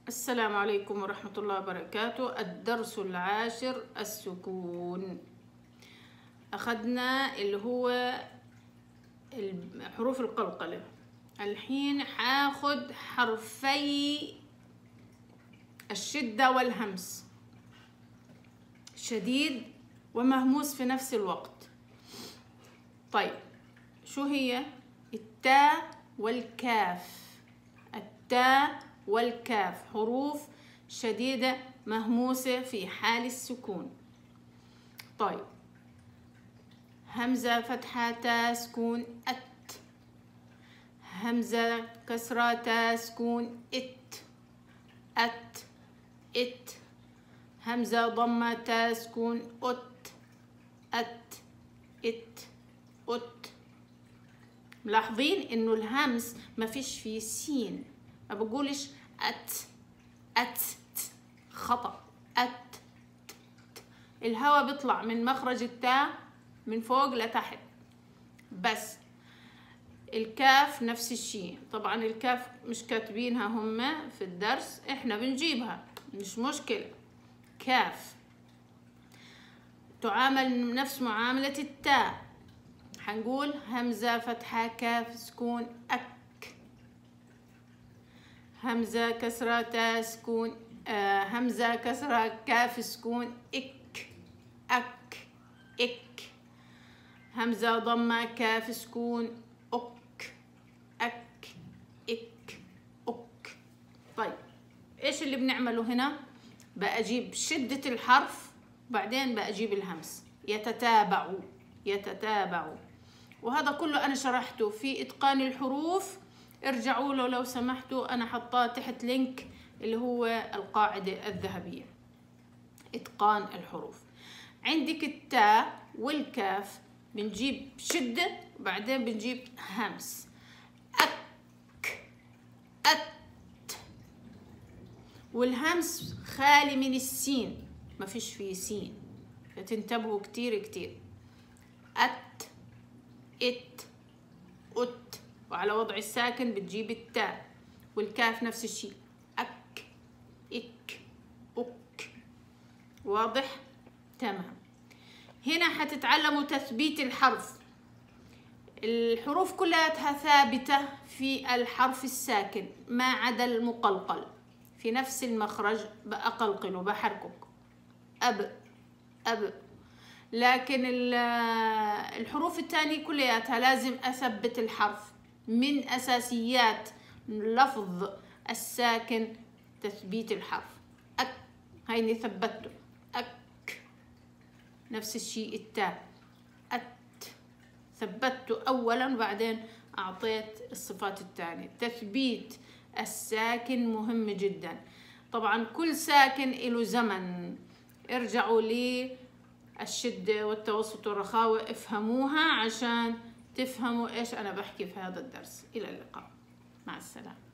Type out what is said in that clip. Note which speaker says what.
Speaker 1: السلام عليكم ورحمة الله وبركاته. الدرس العاشر السكون. أخذنا اللي هو حروف القلقلة. الحين حاخد حرفي الشدة والهمس، شديد ومهموس في نفس الوقت. طيب شو هي؟ التاء والكاف. التاء والكاف حروف شديدة مهموسة في حال السكون. طيب همزة فتحة تاء سكون أت، همزة كسرة تاء سكون إت، أت إت، همزة ضمة تاء سكون أت، أت إت أت. ملاحظين إنه الهمس ما فيش فيه سين، ما بقولش أت أت خطأ. أت الهواء بيطلع من مخرج التاء من فوق لتحت بس. الكاف نفس الشيء. طبعا الكاف مش كاتبينها هم في الدرس، احنا بنجيبها مش مشكلة. كاف تعامل نفس معاملة التاء. حنقول همزة فتحة كاف سكون أك، همزة كسرة تاء سكون همزة كسرة كاف سكون إك، أك إك، همزة ضمة كاف سكون أك، أك إك أك. طيب إيش اللي بنعمله هنا؟ بأجيب شدة الحرف بعدين بأجيب الهمس، يتتابعوا يتتابعوا. وهذا كله أنا شرحته في إتقان الحروف، ارجعوا له لو سمحتوا، أنا حطاه تحت لينك اللي هو القاعدة الذهبية إتقان الحروف. عندك التاء والكاف بنجيب شدة وبعدين بنجيب همس. أك أت، والهمس خالي من السين، ما فيش فيه سين، فتنتبهوا كتير كتير. أت إت أت، وعلى وضع الساكن بتجيب التاء، والكاف نفس الشيء أك إك أك. واضح؟ تمام. هنا حتتعلموا تثبيت الحرف. الحروف كلها ثابتة في الحرف الساكن ما عدا المقلقل، في نفس المخرج بأقلقله بحركه أب أب. لكن الحروف التانية كلياتها لازم أثبت الحرف. من أساسيات لفظ الساكن تثبيت الحرف. أك هيني ثبته أك. نفس الشيء التاء أت، ثبته أولا وبعدين أعطيت الصفات التانية. تثبيت الساكن مهم جدا. طبعا كل ساكن له زمن. ارجعوا لي الشدة والتوسط والرخاوة، افهموها عشان تفهموا ايش انا بحكي في هذا الدرس. الى اللقاء، مع السلامة.